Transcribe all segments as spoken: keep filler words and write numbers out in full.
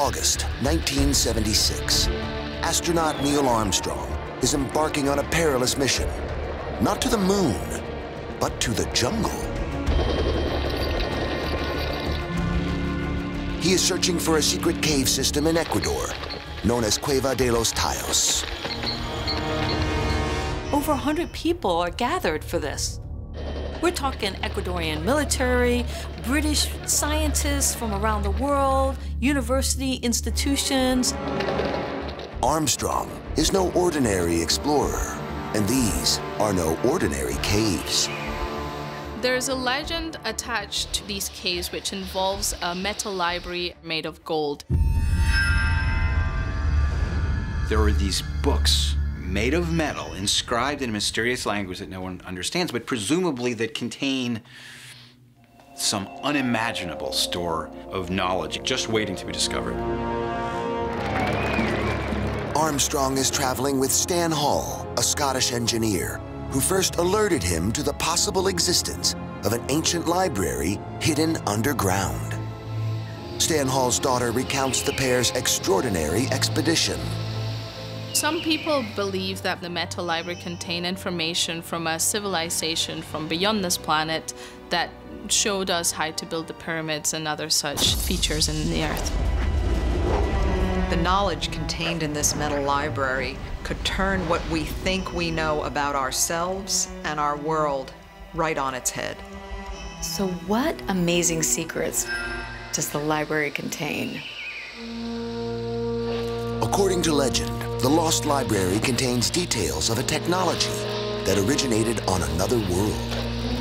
August nineteen seventy-six, astronaut Neil Armstrong is embarking on a perilous mission, not to the moon, but to the jungle. He is searching for a secret cave system in Ecuador, known as Cueva de los Tallos. Over a hundred people are gathered for this. We're talking Ecuadorian military, British scientists from around the world, university institutions. Armstrong is no ordinary explorer, and these are no ordinary caves. There's a legend attached to these caves which involves a metal library made of gold. There are these books made of metal, inscribed in a mysterious language that no one understands, but presumably that contain some unimaginable store of knowledge just waiting to be discovered. Armstrong is traveling with Stan Hall, a Scottish engineer, who first alerted him to the possible existence of an ancient library hidden underground. Stan Hall's daughter recounts the pair's extraordinary expedition. Some people believe that the metal library contained information from a civilization from beyond this planet that showed us how to build the pyramids and other such features in the earth. The knowledge contained in this metal library could turn what we think we know about ourselves and our world right on its head. So what amazing secrets does the library contain? According to legend, the Lost Library contains details of a technology that originated on another world.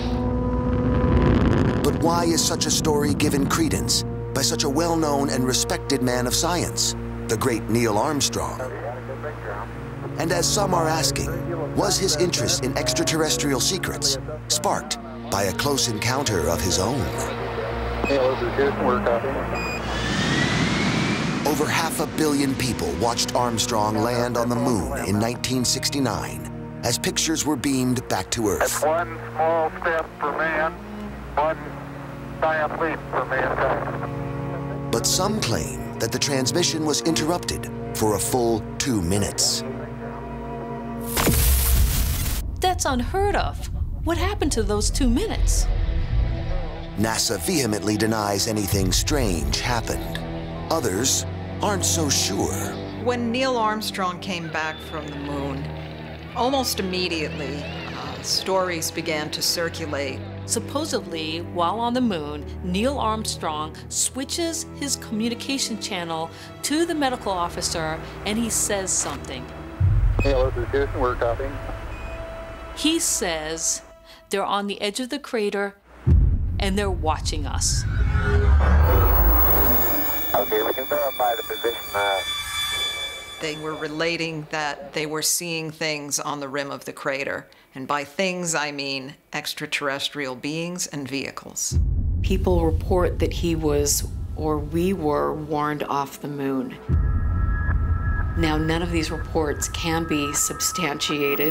But why is such a story given credence by such a well-known and respected man of science, the great Neil Armstrong? And as some are asking, was his interest in extraterrestrial secrets sparked by a close encounter of his own? Over half a billion people watched Armstrong land on the moon in nineteen sixty-nine as pictures were beamed back to Earth. That's one small step for man, one giant leap for mankind. But some claim that the transmission was interrupted for a full two minutes. That's unheard of. What happened to those two minutes? NASA vehemently denies anything strange happened. Others aren't so sure. When Neil Armstrong came back from the moon, almost immediately, uh, stories began to circulate. Supposedly, while on the moon, Neil Armstrong switches his communication channel to the medical officer and he says something. Neil, this is Houston, we're copying. He says they're on the edge of the crater and they're watching us. Okay, we can verify the position. Uh... They were relating that they were seeing things on the rim of the crater. And by things, I mean extraterrestrial beings and vehicles. People report that he was, or we were, warned off the moon. Now, none of these reports can be substantiated.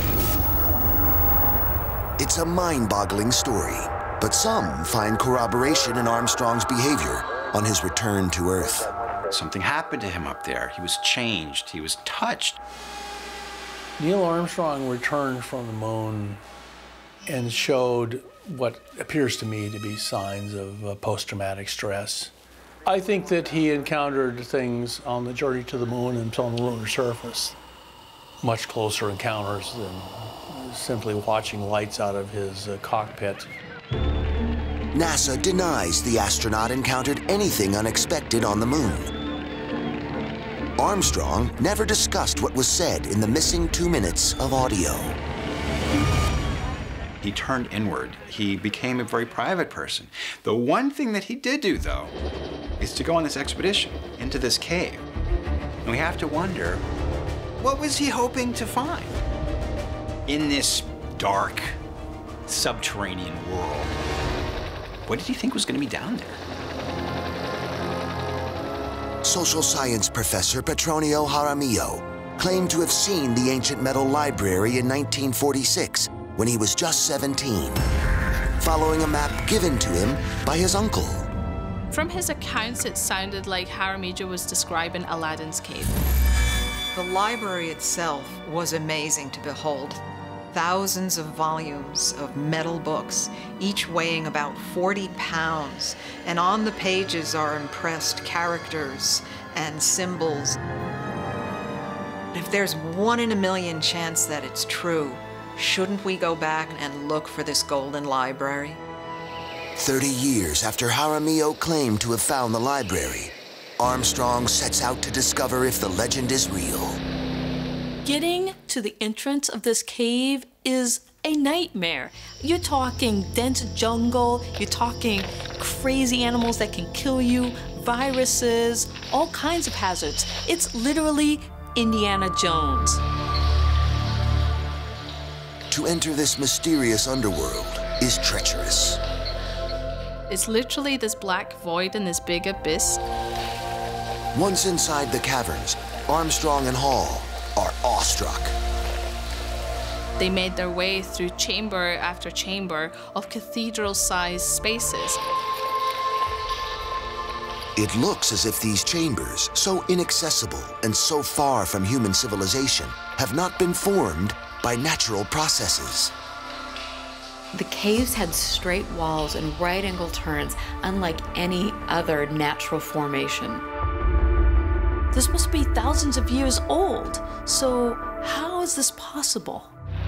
It's a mind-boggling story, but some find corroboration in Armstrong's behavior on his return to Earth. Something happened to him up there. He was changed. He was touched. Neil Armstrong returned from the moon and showed what appears to me to be signs of uh, post-traumatic stress. I think that he encountered things on the journey to the moon and on the lunar surface, much closer encounters than simply watching lights out of his uh, cockpit. NASA denies the astronaut encountered anything unexpected on the moon. Armstrong never discussed what was said in the missing two minutes of audio. He turned inward. He became a very private person. The one thing that he did do, though, is to go on this expedition into this cave. And we have to wonder, what was he hoping to find in this dark, subterranean world? What did he think was going to be down there? Social science professor Petronio Jaramillo claimed to have seen the ancient metal library in nineteen forty-six when he was just seventeen, following a map given to him by his uncle. From his accounts, it sounded like Jaramillo was describing Aladdin's cave. The library itself was amazing to behold. Thousands of volumes of metal books, each weighing about forty pounds, and on the pages are impressed characters and symbols. If there's one in a million chance that it's true, shouldn't we go back and look for this golden library? Thirty years after Jaramillo claimed to have found the library, Armstrong sets out to discover if the legend is real. Getting to the entrance of this cave is a nightmare. You're talking dense jungle, you're talking crazy animals that can kill you, viruses, all kinds of hazards. It's literally Indiana Jones. To enter this mysterious underworld is treacherous. It's literally this black void and this big abyss. Once inside the caverns, Armstrong and Hall are awestruck. They made their way through chamber after chamber of cathedral-sized spaces. It looks as if these chambers, so inaccessible and so far from human civilization, have not been formed by natural processes. The caves had straight walls and right-angle turns, unlike any other natural formation. This must be thousands of years old. So how is this possible?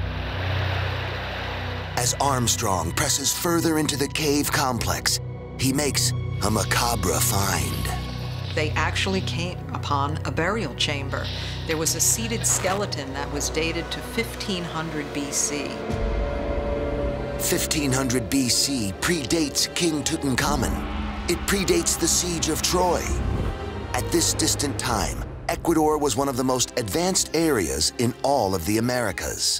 As Armstrong presses further into the cave complex, he makes a macabre find. They actually came upon a burial chamber. There was a seated skeleton that was dated to fifteen hundred B C. fifteen hundred B C predates King Tutankhamun. It predates the siege of Troy. At this distant time, Ecuador was one of the most advanced areas in all of the Americas.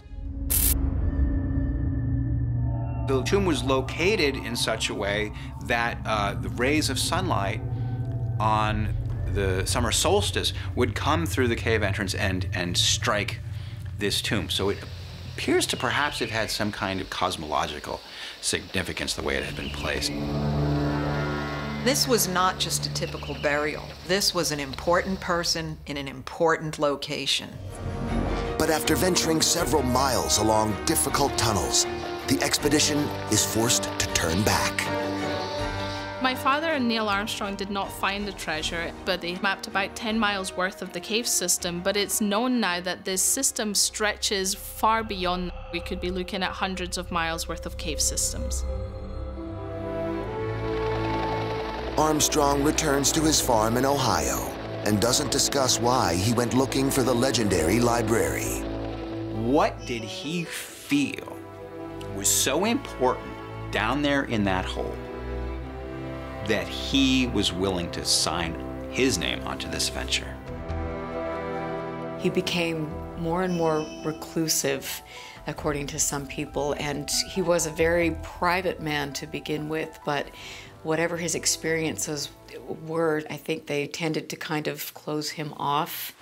The tomb was located in such a way that uh, the rays of sunlight on the summer solstice would come through the cave entrance and, and strike this tomb. So it appears to perhaps have had some kind of cosmological significance, the way it had been placed. This was not just a typical burial. This was an important person in an important location. But after venturing several miles along difficult tunnels, the expedition is forced to turn back. My father and Neil Armstrong did not find the treasure, but they mapped about ten miles worth of the cave system. But it's known now that this system stretches far beyond. We could be looking at hundreds of miles worth of cave systems. Armstrong returns to his farm in Ohio and doesn't discuss why he went looking for the legendary library. What did he feel was so important down there in that hole that he was willing to sign his name onto this venture? He became more and more reclusive, according to some people, and he was a very private man to begin with, but whatever his experiences were, I think they tended to kind of close him off.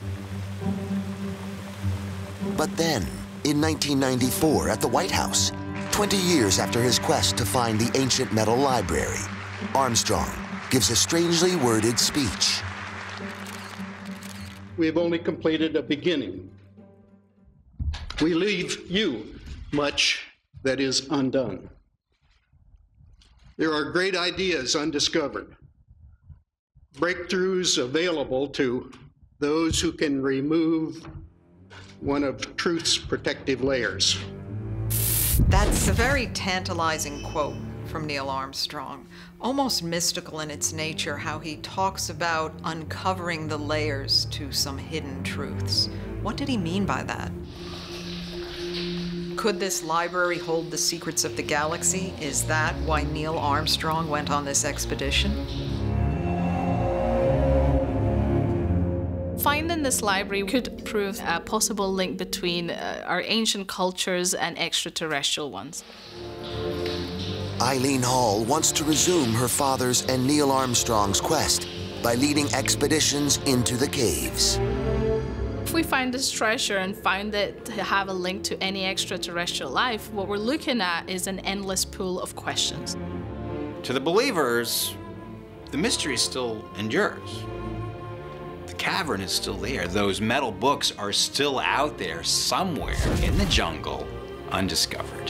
But then, in nineteen ninety-four at the White House, twenty years after his quest to find the ancient metal library, Armstrong gives a strangely worded speech. We have only completed a beginning. We leave you much that is undone. There are great ideas undiscovered, breakthroughs available to those who can remove one of truth's protective layers. That's a very tantalizing quote from Neil Armstrong, almost mystical in its nature, how he talks about uncovering the layers to some hidden truths. What did he mean by that? Could this library hold the secrets of the galaxy? Is that why Neil Armstrong went on this expedition? Finding this library could prove a possible link between uh, our ancient cultures and extraterrestrial ones. Eileen Hall wants to resume her father's and Neil Armstrong's quest by leading expeditions into the caves. If we find this treasure and find it to have a link to any extraterrestrial life, what we're looking at is an endless pool of questions. To the believers, the mystery still endures. The cavern is still there. Those metal books are still out there somewhere in the jungle, undiscovered.